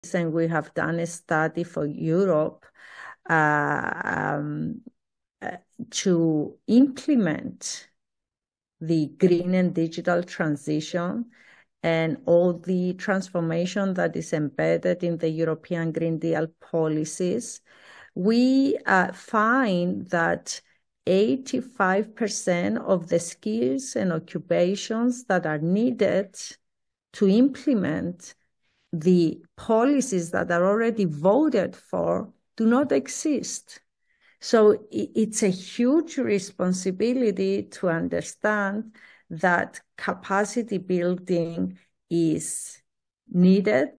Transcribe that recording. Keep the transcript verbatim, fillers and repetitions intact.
and we have done a study for Europe uh, um, uh, to implement the green and digital transition and all the transformation that is embedded in the European Green Deal policies, we uh, find that eighty-five percent of the skills and occupations that are needed to implement the policies that are already voted for do not exist. So it's a huge responsibility to understand that capacity building is needed